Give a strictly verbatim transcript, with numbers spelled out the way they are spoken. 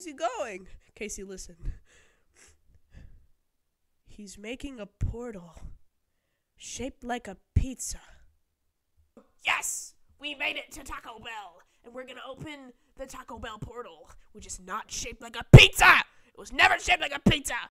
he going? Casey, listen. He's making a portal shaped like a pizza. Yes! We made it to Taco Bell, and we're gonna open the Taco Bell portal, which is not shaped like a pizza! It was never shaped like a pizza!